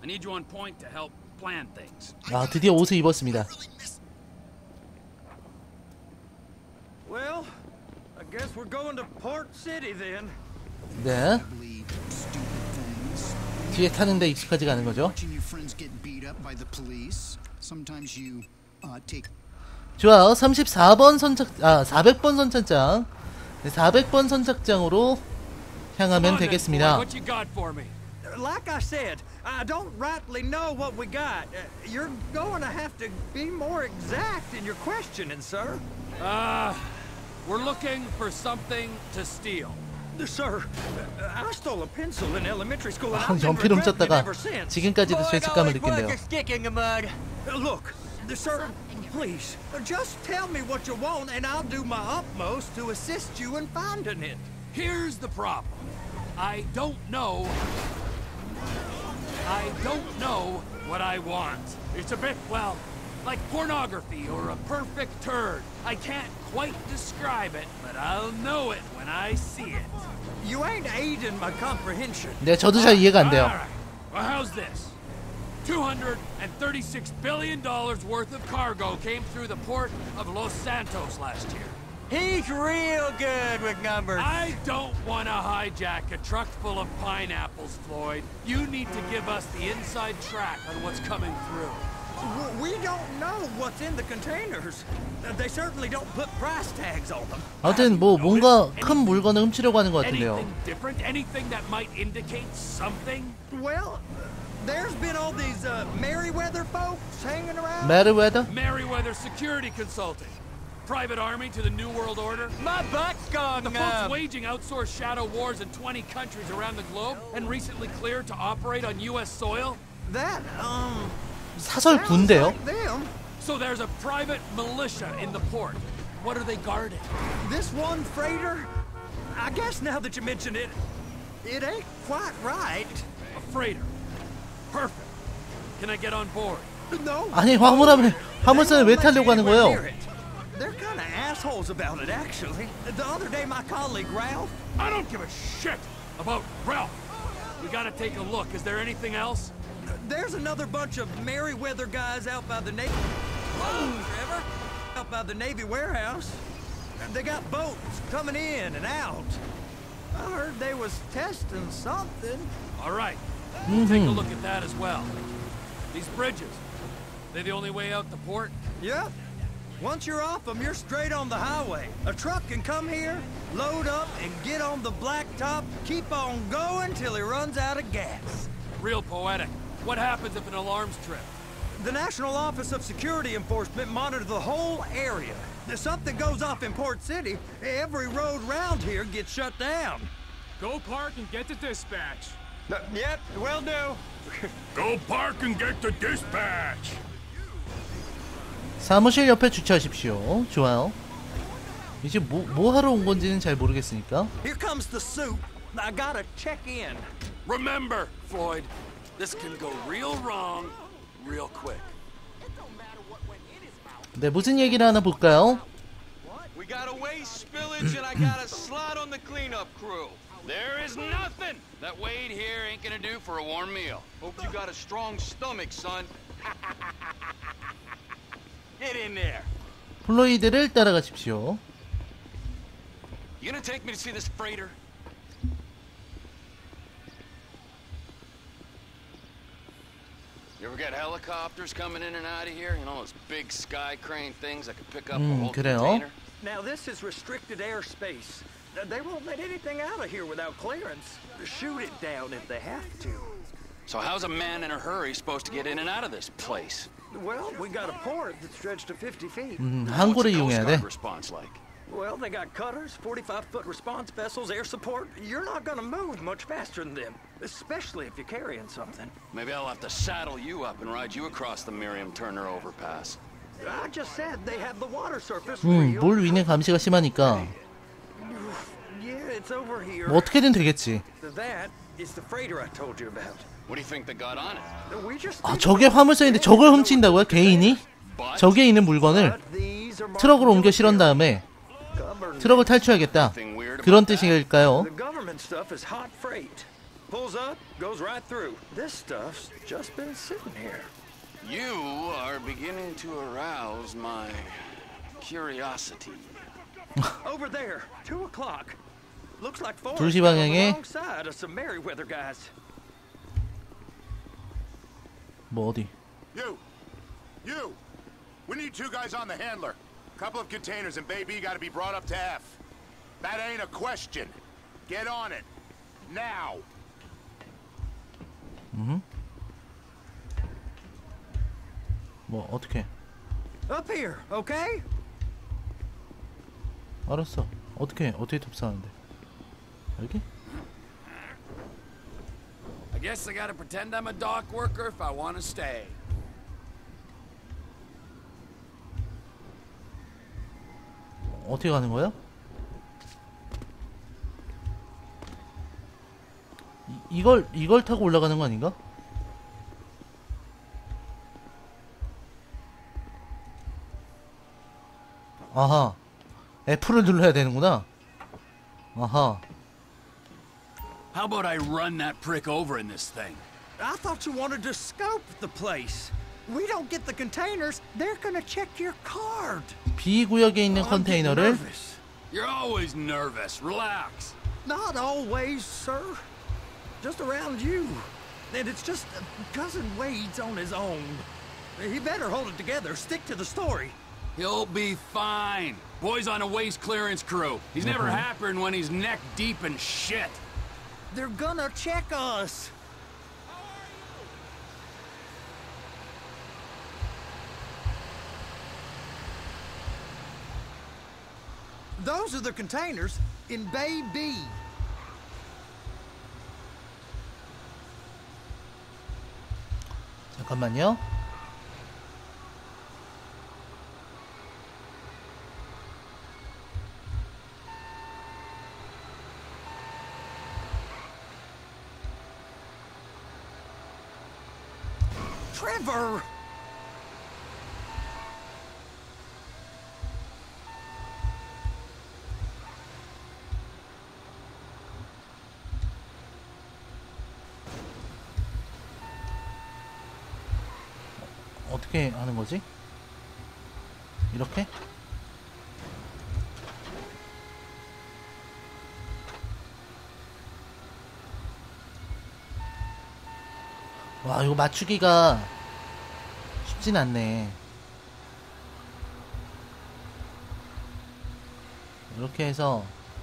I need you on point to help plan things. 아, 드디어 옷을 입었습니다. Well, I guess we're going to Port City then. 네. 뒤에 타는데 익숙하지가 않은 거죠. 좋아요. 34번 선착, 400번 선착장. 네, 400번 선착장으로 향하면 되겠습니다. What you got for me? Like I said, I don't rightly know what we got. You're going to have to be more exact in your questioning, sir. We're looking for something to steal. Sir, I stole a pencil in elementary school and 아, I've been 연필 regretting it 훔쳤다가 ever since. 지금까지도 죄책감을 느낀대요. Look, sir, please, just tell me what you want and I'll do my utmost to assist you in finding it. Here's the problem. I don't know what I want. It's a bit, well, like pornography or a perfect turd. I can't quite describe it, but I'll know it when I see it. You ain't aiding my comprehension. 네, 저도 잘 이해가 안 돼요. Alright. Well, how's this? $236 billion worth of cargo came through the port of Los Santos last year. He's real good with numbers. I don't want to hijack a truck full of pineapples, Floyd. You need to give us the inside track on what's coming through. We don't know what's in the containers. They certainly don't put price tags on them. 아무튼 뭐 뭔가 큰 물건을 훔치려고 하는 것 같은데요. Anything different? Anything that might indicate something? Well, there's been all these Merryweather folks hanging around. 메리웨더? Merryweather Security Consulting. Private army to the New World Order. My butt's gone The folks waging outsourced shadow wars in 20 countries around the globe and recently cleared to operate on U.S. soil. That, 사설 군대요? sounds like them. So there's a private militia in the port. What are they guarding? This one freighter, I guess now that you mention it, it ain't quite right. A freighter. Perfect. Can I get on board? No. 아니 화물선을 왜 타려고 하는 거예요? They're kind of assholes about it, actually. The other day, my colleague Ralph. I don't give a shit about Ralph. We gotta take a look. Is there anything else? There's another bunch of Merryweather guys out by the Navy. Whoa, Trevor! Out by the Navy warehouse. They got boats coming in and out. I heard they was testing something. All right. We'll take a look at that as well. These bridges. They the only way out the port? Yep. Once you're off them, you're straight on the highway. A truck can come here, load up, and get on the blacktop, keep on going till he runs out of gas. Real poetic. What happens if an alarm's tripped? The National Office of Security Enforcement monitors the whole area. If something goes off in Port City, every road round here gets shut down. Go park and get to dispatch. Yep, will do. Go park and get the dispatch. 사무실 옆에 주차하십시오. 좋아요. 이제 뭐 하러 온 건지는 잘 모르겠으니까. Here comes the soup. I gotta check in. Remember, Floyd, this can go real wrong, real quick. 네, 무슨 얘기를 하나 볼까요? We got a waste spillage and I got a slot on the cleanup crew. There is nothing that Wade here ain't gonna do for a warm meal. Hope you got a strong stomach, son. Get in there. 플로이드를 따라가십시오. You gonna take me to see this freighter? You ever got helicopters coming in and out of here? You know, those big sky crane things that could pick up a whole 그래요? container? Now this is restricted airspace. They won't let anything out of here without clearance. Shoot it down if they have to. So how's a man in a hurry supposed to get in and out of this place? Well, we got a port that's stretched to 50 feet. 항구를 What's the 이용해야 Coast 돼. Guard response like? Well, they got cutters, 45-foot response vessels, air support. You're not gonna move much faster than them, especially if you're carrying something. Maybe I'll have to saddle you up and ride you across the Miriam Turner overpass. I just said they have the water surface 물 위내 감시가 심하니까 Yeah, it's over here. 뭐 어떻게든 되겠지. That is the freighter I told you about. What do you think they got on it? We just 아, 저게 화물선인데 저걸 훔친다고요? 개인이? 저기에 있는 물건을 트럭으로 옮겨 실은 다음에 트럭을 탈취하겠다. 그런 뜻일까요? The government stuff is hot freight. Pulls up, goes right through. This stuff's just been sitting here. You are beginning to arouse my curiosity. Over there, 2 o'clock. Looks like 2시 Forrest 방향에 alongside of some Merryweather guys. 뭐 어디? You! We need 2 guys on the handler. Couple of containers and Baby gotta be brought up to F. That ain't a question. Get on it. Now! 뭐 어떻게? Up here, okay? 알았어. 어떻게 톱사하는데? 여기? I guess I gotta pretend I'm a dock worker if I want to stay. 어떻게 가는 거야? 이걸 타고 올라가는 거 아닌가? 아하. F를 눌러야 되는구나. 아하. How about I run that prick over in this thing? I thought you wanted to scope the place. We don't get the containers, they're gonna check your card. B구역에 있는 I'm getting 컨테이너를 nervous. You're always nervous. Relax. Not always, sir. Just around you. And it's just Cousin Wade's on his own. He better hold it together, stick to the story. He'll be fine. Boy's on a waste clearance crew. He's never happened when he's neck deep in shit. They're gonna check us. Those are the containers in Bay B. 잠깐만요. Trevor! 어떻게 하는 거지? 이렇게? 와, 이거 맞추기가 쉽진 않네. 이렇게 해서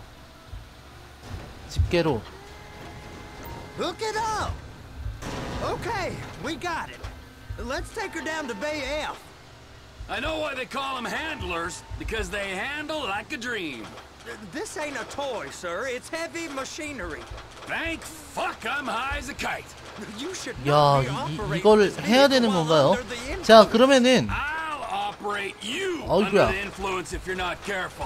집게로. Hook it up! Okay, we got it. Let's take her down to Bay F. I know why they call them handlers, because they handle like a dream. This ain't a toy, sir. It's heavy machinery. Thank fuck I'm high as a kite. You should 야, not be operating 이걸 this 해야 되는 vehicle 건가요? while under the influence. 자, 그러면은 I'll operate you 어이구야. under the influence if you're not careful.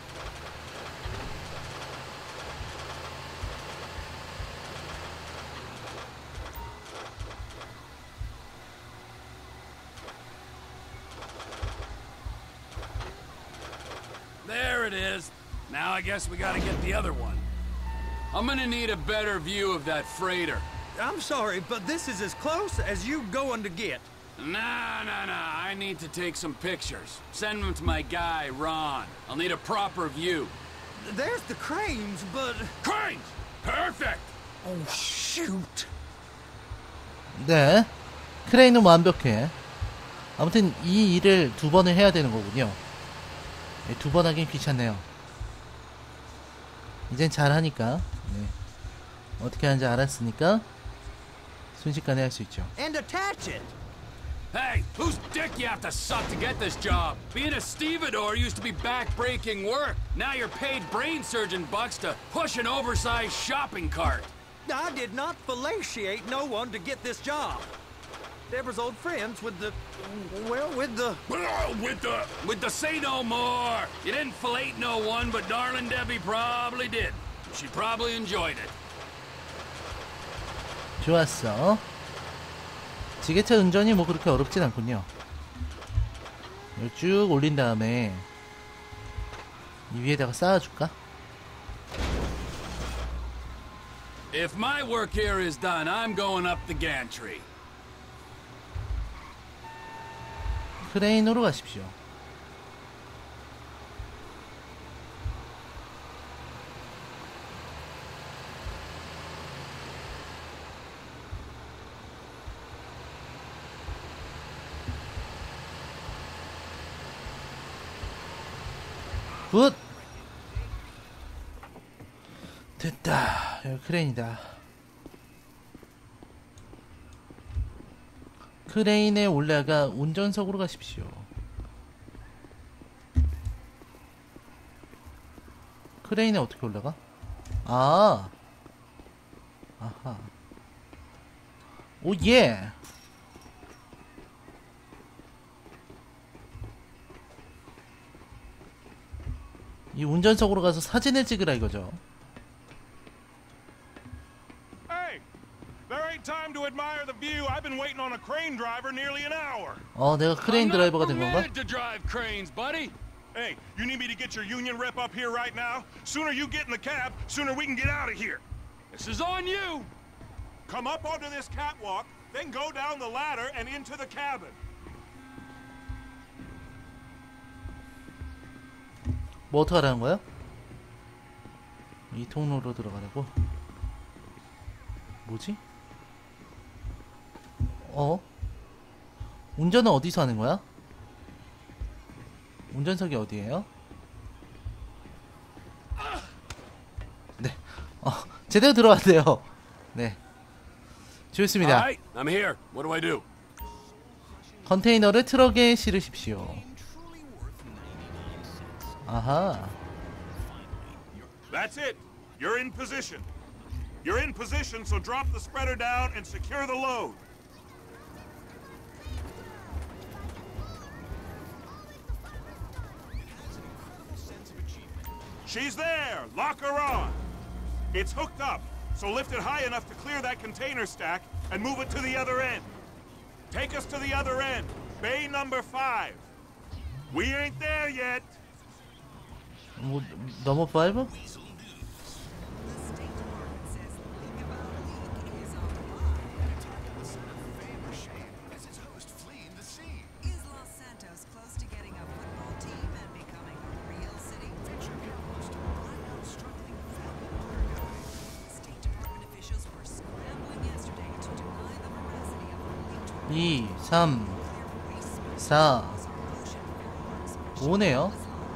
There it is. Now I guess we gotta get the other one. I'm gonna need a better view of that freighter. I'm sorry, but this is as close as you going to get. Nah. I need to take some pictures. Send them to my guy, Ron. I'll need a proper view. There's the cranes, but... Cranes! Perfect! Oh, shoot. 네, 크레인은 완벽해. 아무튼 이 일을 2번을 해야 되는 거군요. 2번 하긴 귀찮네요. 이젠 잘하니까. 네. 어떻게 하는지 알았으니까 순식간에 할 수 있죠. And attach it. Hey, whose dick you have to suck to get this job? Being a stevedore used to be back-breaking work. Now you're paid brain surgeon bucks to push an oversized shopping cart. I did not fellatiate no one to get this job. Deborah's old friends with the... well, with the... With the say no more. You didn't fillet no one, but darling Debbie probably did. She probably enjoyed it. 좋았어. 지게차 운전이 뭐 그렇게 어렵진 않군요. 이걸 쭉 올린 다음에 이 위에다가 쌓아줄까? If my work here is done, I'm going up the gantry. 크레인으로 가십시오. 굿! 됐다. 여기 크레인이다. 크레인에 올라가 운전석으로 가십시오. 크레인에 어떻게 올라가? 아. 아하. 오, 예! 이 운전석으로 가서 사진을 찍으라 이거죠. Hey, there ain't time to admire the view. I've been waiting on a crane driver nearly an hour. 내가 크레인 드라이버가 된 건가? I'm not permitted to drive cranes, buddy. Hey, you need me to get your union rep up here right now? Sooner you get in the cab, sooner we can get out of here. This is on you. Come up onto this catwalk, then go down the ladder and into the cabin. 뭐 어떡하라는 거야? 이 통로로 들어가라고? 뭐지? 운전은 어디서 하는 거야? 운전석이 어디예요? 네. 제대로 들어왔대요. 네. 좋습니다. All right, I'm here. What do I do? 컨테이너를 트럭에 실으십시오. 아하. That's it. You're in position. You're in position, so drop the spreader down and secure the load. She's there. Lock her on. It's hooked up, so lift it high enough to clear that container stack and move it to the other end. Take us to the other end. Bay number 5. We ain't there yet. 뭐 넘버 5? 이, 3, 4, 5네요.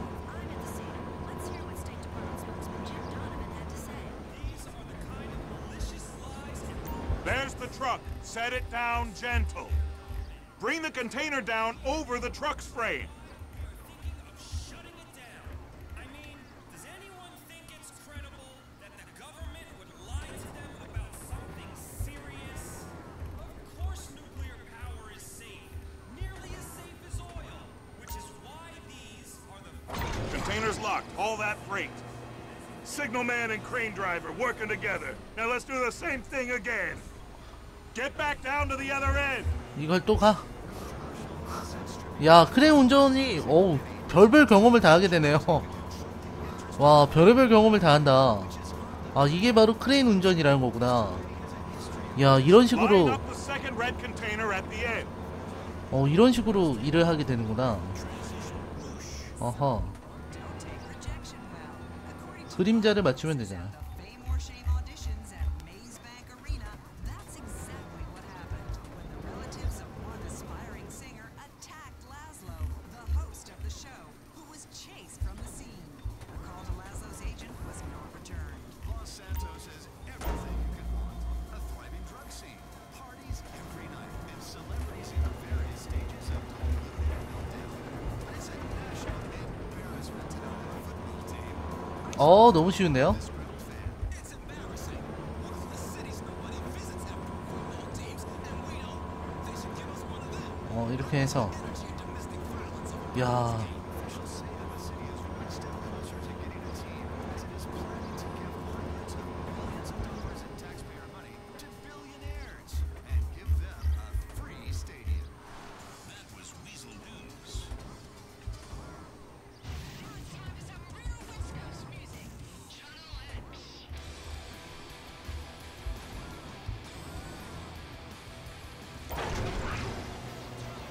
There's the truck. Set it down gentle. Bring the container down over the truck's frame. Shutting it down. I mean, does anyone think it's credible that the government would lie to them about something serious? Of course nuclear power is safe. Nearly as safe as oil. Which is why these are the... Container's locked. Haul that freight. Signalman and crane driver working together. Now let's do the same thing again. Get back down to the other end. 이걸 또 가? 야, 크레인 운전이 별별 경험을 다 하게 되네요. 와, 별의별 경험을 다 한다. 아, 이게 바로 크레인 운전이라는 거구나. 야, 이런 식으로 Line up the second red container at the end. 이런 식으로 일을 하게 되는구나. 어허. 그림자를 맞추면 되잖아. 너무 쉬운데요? 이렇게 해서 야,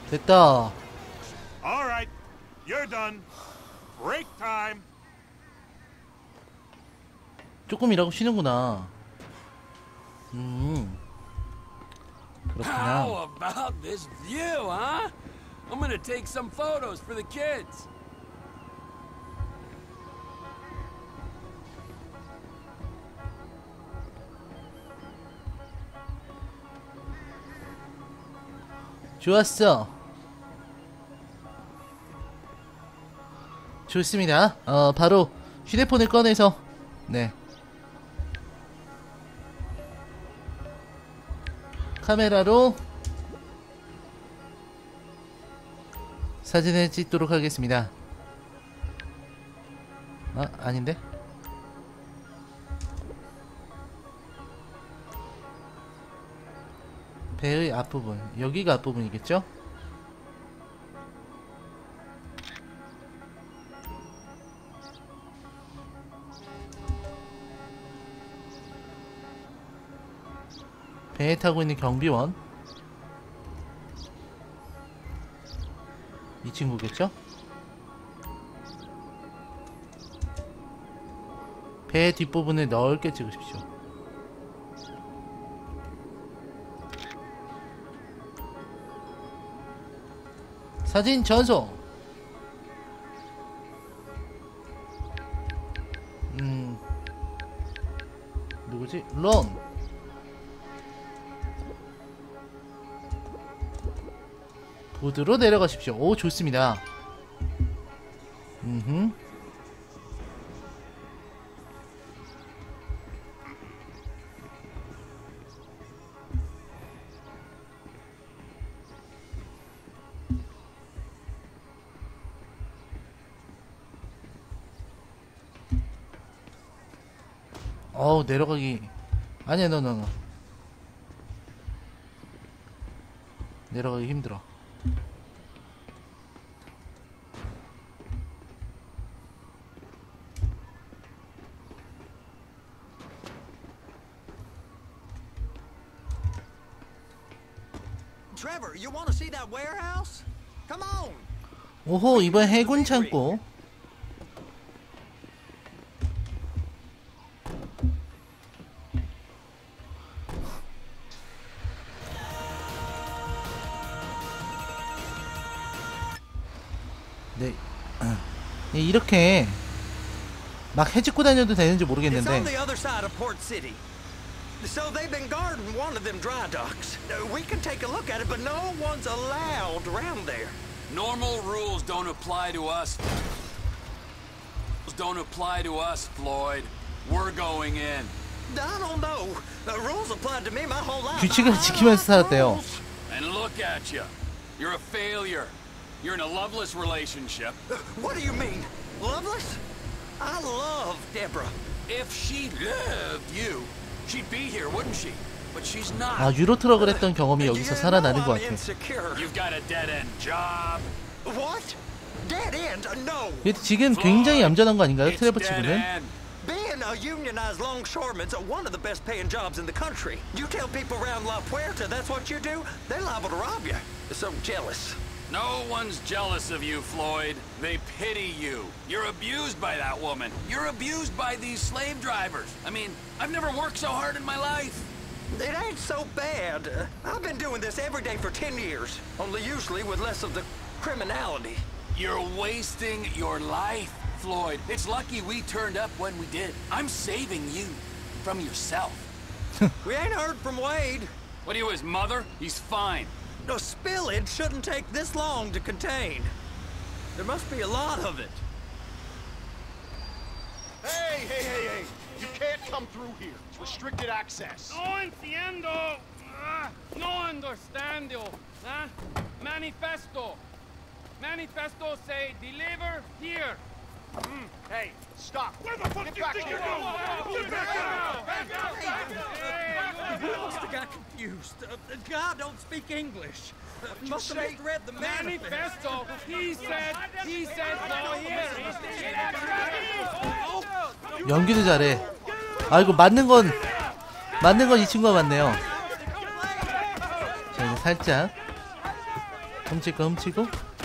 됐다. All right, you're done. Break time. 조금 일하고 쉬는구나. 그렇구나. How about this view, huh? I'm gonna take some photos for the kids. 좋았어. 좋습니다. 바로 휴대폰을 꺼내서 네 카메라로 사진을 찍도록 하겠습니다. 아닌데? 배의 앞부분, 여기가 앞부분이겠죠? 배에 타고 있는 경비원, 이 친구겠죠? 배의 뒷부분을 넓게 찍으십시오. 사진 전송. 누구지? 런. 보드로 내려가십시오. 오, 좋습니다. 내려가기 아니야. 너 내려가기 힘들어. Trevor, you want to see that warehouse? Come on. 오호, 이번 해군 창고. 네. 네, 이렇게 막 해집고 다녀도 되는지 It's 모르겠는데. on the other side of Port City. So they've been guarding one of them dry docks. We can take a look at it, but no one's allowed around there. Normal rules don't apply to us. Don't apply to us, Floyd. We're going in. I don't know. The rules applied to me my whole life. 규칙을 지키면서 살았대요. And look at you. You're a failure. You're in a loveless relationship. What do you mean? Loveless? I love Deborah. If she loved you, she'd be here, wouldn't she? But she's not. 유로 트럭을 했던 경험이 여기서 You 살아나는 know 것 I'm 같아. insecure. You've got a dead-end job. What? Dead end? No. 얘도 지금 굉장히 얌전한 거 아닌가요? It's 트레버 dead 치고는. end. Being a unionized longshoreman's one of the best paying jobs in the country. You tell people around La Puerta that's what you do, they're liable to rob you. They're so jealous. No one's jealous of you, Floyd. They pity you. You're abused by that woman. You're abused by these slave drivers. I mean, I've never worked so hard in my life. It ain't so bad. I've been doing this every day for 10 years, only usually with less of the criminality. You're wasting your life, Floyd. It's lucky we turned up when we did. I'm saving you from yourself. We ain't heard from Wade. What are you, his mother? He's fine. No, spillage shouldn't take this long to contain. There must be a lot of it. Hey! You can't come through here. It's restricted access. No entiendo. No understando. Manifesto. Manifesto say deliver here. Hey, stop. Where the fuck Get do you back think here. you're He must have got confused. God don't speak English. Must have misread the Manifesto. He said no here. 연기도 잘해. 이거 맞는 건 이 친구가 맞네요. 자, 이제 살짝 훔칠 거 훔치고.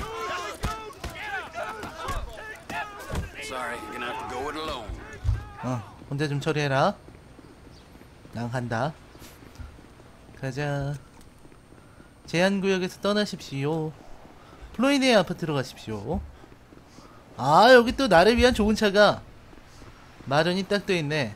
Sorry, you're gonna have to go it alone. 혼자 좀 처리해라. 난 간다. 가자. 제한구역에서 떠나십시오. 플로이드의 아파트로 가십시오. 아, 여기 또 나를 위한 좋은 차가 마련이 딱 돼있네.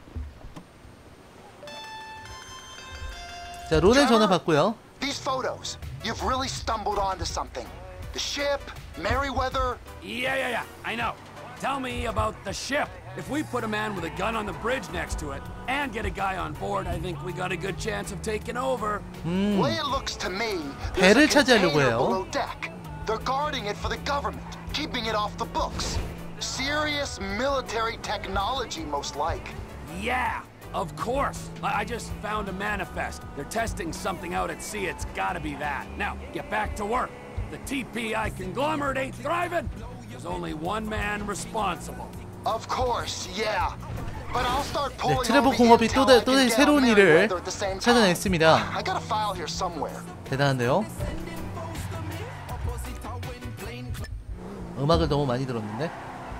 자, 론의 전화 받고요. These photos, you've really stumbled onto something. The ship, Merryweather. Yeah, I know. Tell me about the ship. If we put a man with a gun on the bridge next to it and get a guy on board, I think we got a good chance of taking over. Way it looks to me, 배를 there's a 차지하려고 container 해요. below deck. They're guarding it for the government, keeping it off the books. Serious military technology, most like. Yeah, of course. I just found a manifest. They're testing something out at sea. It's gotta be that. Now, get back to work. The TPI conglomerate ain't thriving. There's only one man responsible. Of course, yeah. But I'll start 네, pulling 트레버 all the 공업이 intel I 또 can get 새로운 on 일을 Merryweather at the same time. 찾아냈습니다. I got a file here somewhere. 대단한데요? 음악을 너무 많이 들었는데?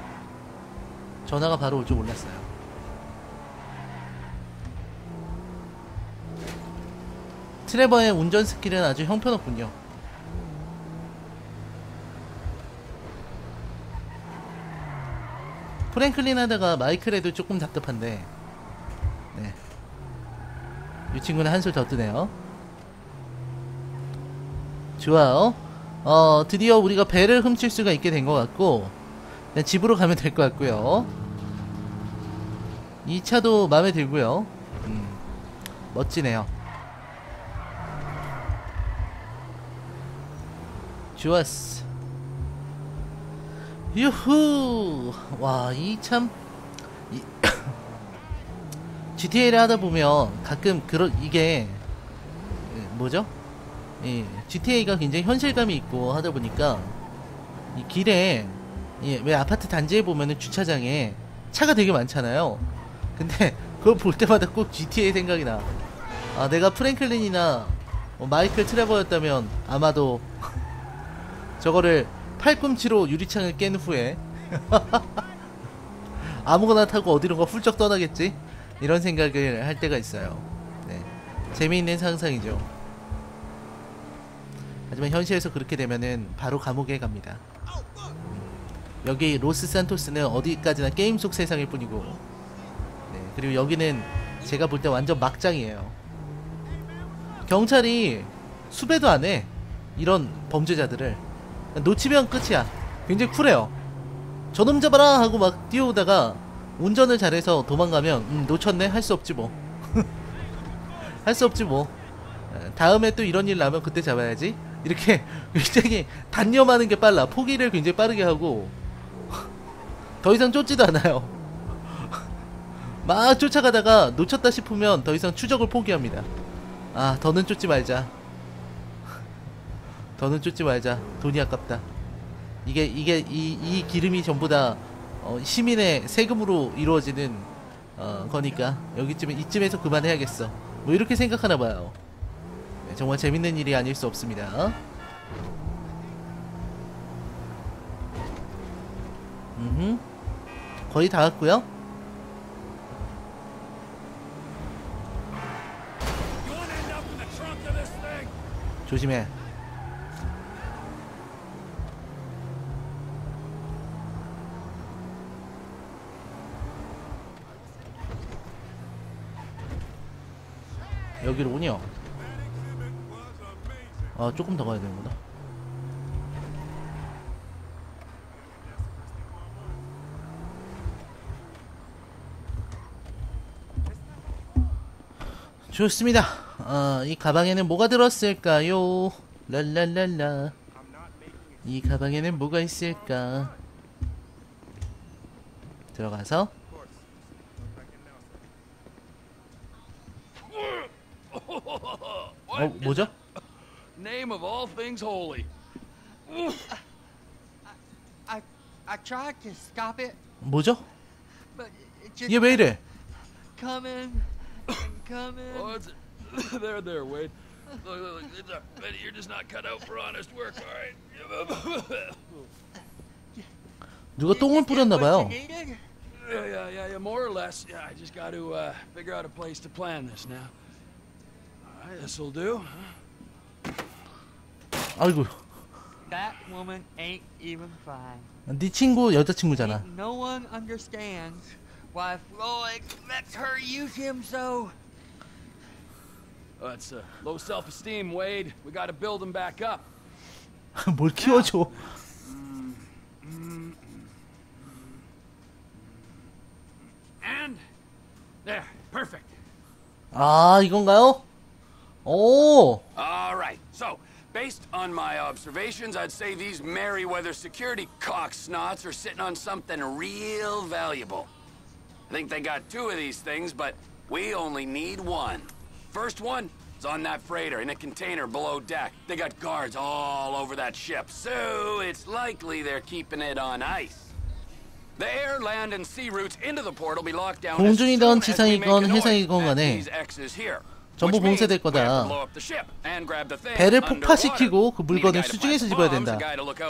전화가 바로 올 줄 몰랐어요. 트레버의 운전 스킬은 아주 형편없군요. 프랭클린 하다가 마이클에도 조금 답답한데, 네, 이 친구는 한술 더 뜨네요. 좋아요. 드디어 우리가 배를 훔칠 수가 있게 된 것 같고, 그냥 집으로 가면 될 것 같고요. 이 차도 마음에 들고요. 멋지네요. 좋았어. 유후. 와, 이 참 GTA를 하다 보면 가끔 이게 뭐죠? GTA가 굉장히 현실감이 있고 하다 보니까 이 길에 왜 아파트 단지에 보면은 주차장에 차가 되게 많잖아요. 근데 그걸 볼 때마다 꼭 GTA 생각이 나. 아, 내가 프랭클린이나 마이클 트레버였다면 아마도 저거를 팔꿈치로 유리창을 깬 후에 아무거나 타고 어디론가 훌쩍 떠나겠지? 이런 생각을 할 때가 있어요. 네, 재미있는 상상이죠. 하지만 현실에서 그렇게 되면은 바로 감옥에 갑니다. 여기 로스 산토스는 어디까지나 게임 속 세상일 뿐이고, 네, 그리고 여기는 제가 볼 때 완전 막장이에요. 경찰이 수배도 안 해, 이런 범죄자들을. 놓치면 끝이야. 굉장히 쿨해요. 저놈 잡아라 하고 막 뛰어오다가 운전을 잘해서 도망가면 놓쳤네? 할 수 없지 뭐. 할 수 없지 뭐. 다음에 또 이런 일 나면 그때 잡아야지. 이렇게 굉장히 단념하는 게 빨라. 포기를 굉장히 빠르게 하고 더 이상 쫓지도 않아요. 막 쫓아가다가 놓쳤다 싶으면 더 이상 추적을 포기합니다. 아, 더는 쫓지 말자. 더는 쫓지 말자. 돈이 아깝다. 이 기름이 전부 다 시민의 세금으로 이루어지는 거니까 이쯤에서 그만해야겠어. 뭐 이렇게 생각하나봐요. 네, 정말 재밌는 일이 아닐 수 없습니다. 거의 다 왔고요. 조심해. 여기로 오냐? 아, 조금 더 가야 되는구나. 좋습니다. 이 가방에는 뭐가 들었을까요? 랄랄랄라. 이 가방에는 뭐가 있을까? 들어가서 뭐죠? Name of all things holy. I tried to stop it, 뭐죠? but it just 얘 왜 이래? coming and coming. Oh, it's there, Wade. Look, you're just not cut out for honest work, all right? 누가 똥을 뿌렸나봐요. Yeah, more or less. Yeah, I just got to figure out a place to plan this now. All right, this'll do. 아이고, That woman ain't even fine. 네 친구 여자친구잖아. No one understands why Floyd lets her use him so. It's low self-esteem, Wade. We got to build him back up. 뭘 키워줘. And there, perfect. 아, 이건가요? 오, All right. So, based on my observations, I'd say these Merryweather security cocksnots are sitting on something real valuable. I think they got 2 of these things, but we only need 1. First one is on that freighter in a container below deck. They got guards all over that ship, so it's likely they're keeping it on ice. The air, land, and sea routes into the port will be locked down as soon 공중이건 as we make a 지상이건 noise 해상이건 at 간에 these X's here. 전부 봉쇄될 거다. 배를 폭파시키고 그 물건을 수중에서 집어야 된다.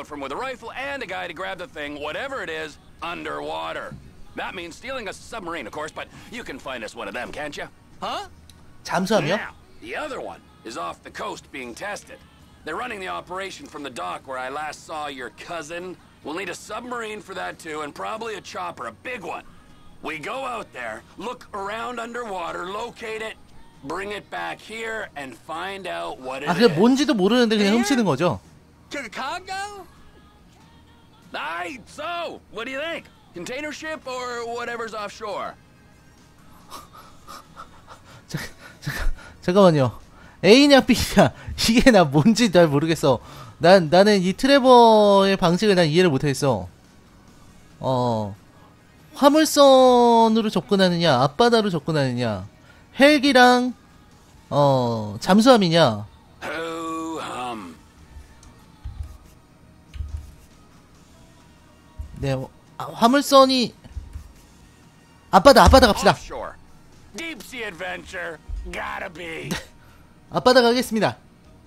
잠수함이요? The other one is off the coast being tested. They're running the operation from the dock where I last saw your cousin. We'll need a submarine for that too, and probably a chopper, a big one. We go out there, look around underwater, locate it, bring it back here, and find out what it is. 그게 뭔지도 모르는데 그냥 훔치는 거죠? To the Congo? Aye, so, what do you think? Container ship or whatever's offshore? 잠깐만요. A냐 B냐 이게 나 뭔지 잘 모르겠어. 나는 이 트레버의 방식을 난 이해를 못하겠어. 화물선으로 접근하느냐, 앞바다로 접근하느냐, 헬기랑 잠수함이냐. 네, 화물선이 앞바다 갑시다. Deep sea adventure, gotta be. 앞바다 가겠습니다.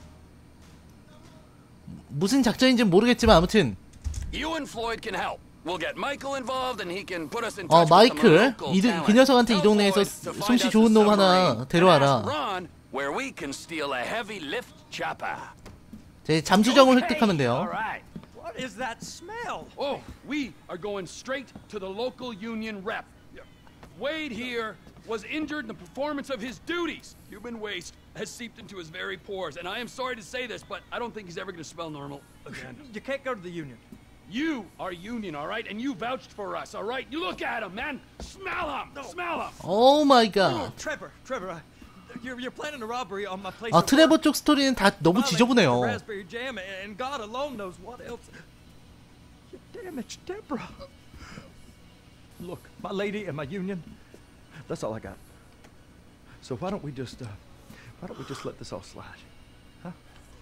무슨 작전인지 모르겠지만 아무튼. You and Floyd can help. We'll get Michael involved and he can put us in touch with 마이클, 그 녀석한테 이 동네에서 솜씨 좋은 놈 하나 데려와라. Where we can steal a heavy lift chopper. 제 잠수정을 획득하면 돼요. What is that smell? Oh, we are going straight to the local union rep. Wade here was injured in the performance of his duties. Human waste has seeped into his very pores, and I am sorry to say this, but I don't think he's ever going to smell normal again. You can't go to the union. You are union, all right? And you vouched for us, all right? You look at him, man. Smell him. No. Smell him. Oh my God. Trevor, you're planning a robbery on my place. 트레버 쪽 스토리는 다 너무 지저분해요. Raspberry jam, and God alone knows what else. You damaged Deborah. Look, my lady and my union. That's all I got. So why don't we just let this all slide, huh?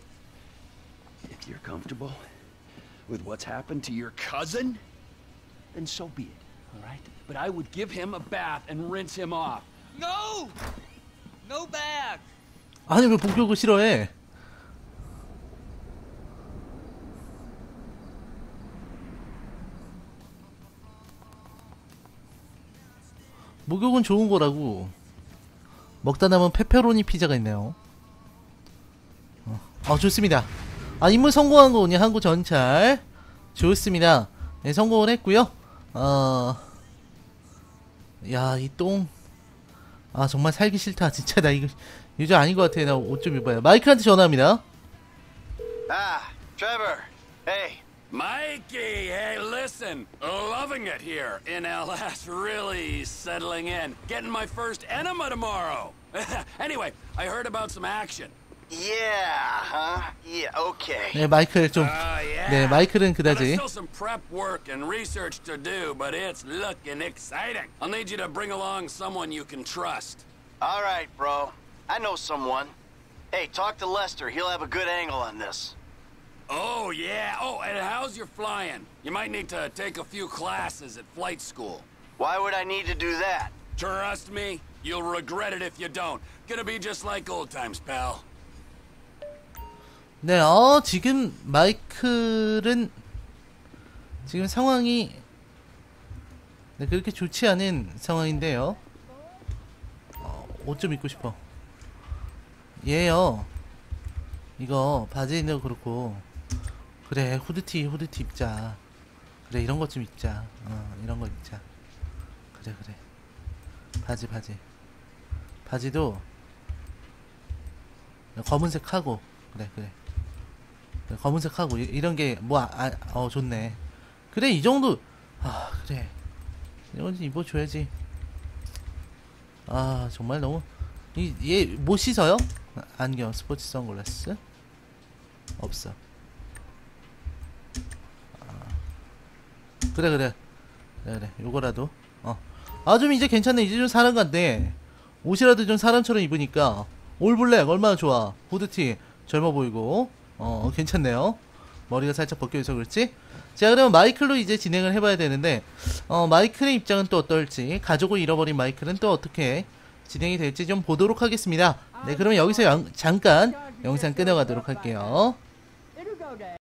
If you're comfortable with what's happened to your cousin, then so be it, all right? But I would give him a bath and rinse him off. No! No bath! 아니 왜 목욕을 싫어해? 목욕은 좋은 거라고. 먹다 남은 페페로니 피자가 있네요. 좋습니다. 임무 성공한 거군요. 항구 전찰. 좋습니다. 네, 성공을 했고요. 야, 이 똥. 정말 살기 싫다. 진짜 나 이거 유저 아닌 것 같아. 나 옷 좀 입어요. 마이크한테 전화합니다. Trevor. Hey. Mikey, hey, listen. Loving it here in LS. Really settling in. Getting my first enema tomorrow. Anyway, I heard about some action. Yeah, huh? Yeah, okay. 네, 마이클 좀. 네, 마이클은 그다지. There's still some prep work and research to do, but it's looking exciting. I'll need you to bring along someone you can trust. All right, bro. I know someone. Hey, talk to Lester. He'll have a good angle on this. Oh, yeah. Oh, and how's your flying? You might need to take a few classes at flight school. Why would I need to do that? Trust me, you'll regret it if you don't. Gonna be just like old times, pal. 네, 지금 마이클은 지금 상황이 네, 그렇게 좋지 않은 상황인데요. 옷 좀 입고 싶어. 얘요. 이거 바지 있는 거 그렇고. 그래, 후드티 입자. 그래, 이런 것 좀 입자. 이런 거 입자. 그래. 바지도 검은색 하고. 그래. 검은색 하고 이런 게 뭐 좋네. 그래, 이 정도. 그래. 이런 거 입어줘야지. 정말 너무 얘 못 씻어요? 안경, 스포츠 선글라스 없어. 그래. 요거라도. 좀 이제 괜찮네. 이제 좀 사람 같네. 옷이라도 좀 사람처럼 입으니까. 올블랙 얼마나 좋아. 후드티 젊어 보이고. 괜찮네요. 머리가 살짝 벗겨져서 그렇지. 자, 그러면 마이클로 이제 진행을 해봐야 되는데, 마이클의 입장은 또 어떨지, 가족을 잃어버린 마이클은 또 어떻게 진행이 될지 좀 보도록 하겠습니다. 네, 그러면 여기서 잠깐 영상 끊어가도록 할게요.